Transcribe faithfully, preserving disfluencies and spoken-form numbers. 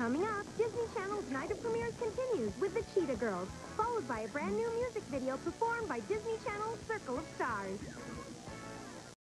Coming up, Disney Channel's Night of Premieres continues with the Cheetah Girls, followed by a brand new music video performed by Disney Channel's Circle of Stars.